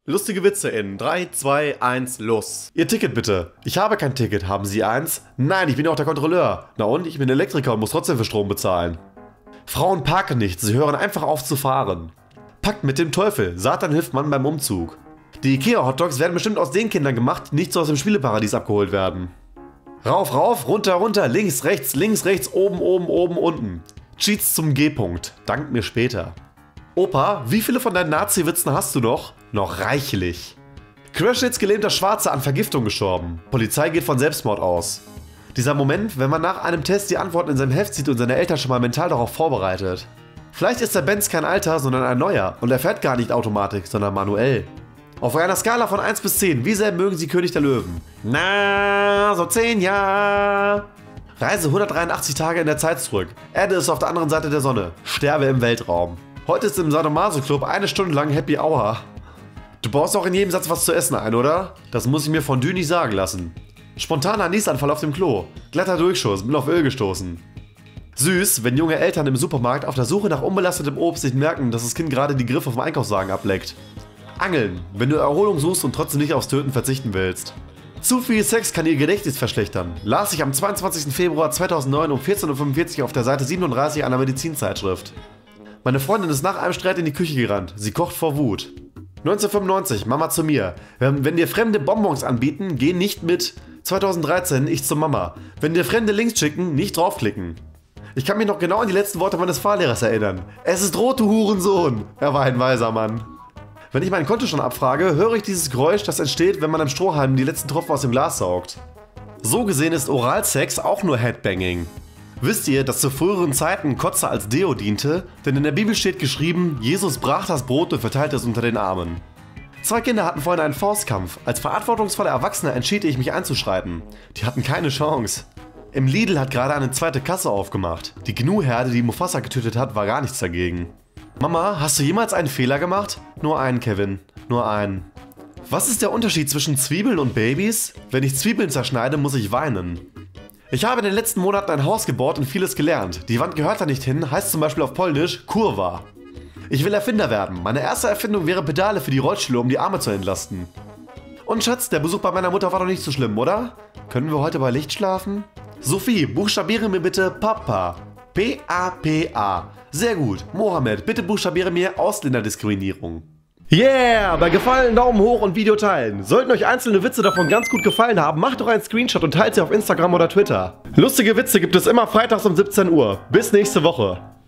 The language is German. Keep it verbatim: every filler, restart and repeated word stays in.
Lustige Witze in drei, zwei, eins, los. Ihr Ticket bitte. Ich habe kein Ticket. Haben Sie eins? Nein, ich bin ja auch der Kontrolleur. Na und? Ich bin Elektriker und muss trotzdem für Strom bezahlen. Frauen parken nicht. Sie hören einfach auf zu fahren. Packt mit dem Teufel. Satan hilft Mann beim Umzug. Die Ikea-Hotdogs werden bestimmt aus den Kindern gemacht, die nicht so aus dem Spieleparadies abgeholt werden. Rauf, rauf, runter, runter, links, rechts, links, rechts, oben, oben, oben, unten. Cheats zum G-Punkt. Dank mir später. Opa, wie viele von deinen Nazi-Witzen hast du noch? Noch reichlich. Querschnittsgelähmter Schwarzer an Vergiftung gestorben. Polizei geht von Selbstmord aus. Dieser Moment, wenn man nach einem Test die Antworten in seinem Heft sieht und seine Eltern schon mal mental darauf vorbereitet. Vielleicht ist der Benz kein alter, sondern ein neuer und er fährt gar nicht Automatik, sondern manuell. Auf einer Skala von eins bis zehn, wie sehr mögen Sie König der Löwen? Na, so zehn, ja. Reise hundertdreiundachtzig Tage in der Zeit zurück. Erde ist auf der anderen Seite der Sonne. Sterbe im Weltraum. Heute ist im Sadomaso-Club eine Stunde lang Happy Hour. Du baust auch in jedem Satz was zu essen ein, oder? Das muss ich mir von Dü nicht sagen lassen. Spontaner Niesanfall auf dem Klo. Glatter Durchschuss, bin auf Öl gestoßen. Süß, wenn junge Eltern im Supermarkt auf der Suche nach unbelastetem Obst nicht merken, dass das Kind gerade die Griffe vom Einkaufswagen ableckt. Angeln, wenn du Erholung suchst und trotzdem nicht aufs Töten verzichten willst. Zu viel Sex kann ihr Gedächtnis verschlechtern, las ich am zweiundzwanzigsten Februar zweitausendneun um vierzehn Uhr fünfundvierzig auf der Seite siebenunddreißig einer Medizinzeitschrift. Meine Freundin ist nach einem Streit in die Küche gerannt. Sie kocht vor Wut. neunzehnhundertfünfundneunzig, Mama zu mir. Wenn, wenn dir Fremde Bonbons anbieten, geh nicht mit. zweitausenddreizehn, ich zu Mama. Wenn dir Fremde Links schicken, nicht draufklicken. Ich kann mich noch genau an die letzten Worte meines Fahrlehrers erinnern. Es ist rot, du Hurensohn. Er war ein weiser Mann. Wenn ich meinen Kontostand abfrage, höre ich dieses Geräusch, das entsteht, wenn man am Strohhalm die letzten Tropfen aus dem Glas saugt. So gesehen ist Oralsex auch nur Headbanging. Wisst ihr, dass zu früheren Zeiten Kotze als Deo diente? Denn in der Bibel steht geschrieben, Jesus brach das Brot und verteilte es unter den Armen. Zwei Kinder hatten vorhin einen Faustkampf. Als verantwortungsvoller Erwachsener entschied ich mich einzuschreiten. Die hatten keine Chance. Im Lidl hat gerade eine zweite Kasse aufgemacht. Die Gnu-Herde, die Mufasa getötet hat, war gar nichts dagegen. Mama, hast du jemals einen Fehler gemacht? Nur einen, Kevin. Nur einen. Was ist der Unterschied zwischen Zwiebeln und Babys? Wenn ich Zwiebeln zerschneide, muss ich weinen. Ich habe in den letzten Monaten ein Haus gebaut und vieles gelernt. Die Wand gehört da nicht hin, heißt zum Beispiel auf Polnisch Kurwa. Ich will Erfinder werden. Meine erste Erfindung wäre Pedale für die Rollstühle, um die Arme zu entlasten. Und Schatz, der Besuch bei meiner Mutter war doch nicht so schlimm, oder? Können wir heute bei Licht schlafen? Sophie, buchstabiere mir bitte Papa. P A P A. Sehr gut. Mohammed, bitte buchstabiere mir Ausländerdiskriminierung. Yeah, bei Gefallen Daumen hoch und Video teilen. Sollten euch einzelne Witze davon ganz gut gefallen haben, macht doch einen Screenshot und teilt sie auf Instagram oder Twitter. Lustige Witze gibt es immer freitags um siebzehn Uhr. Bis nächste Woche.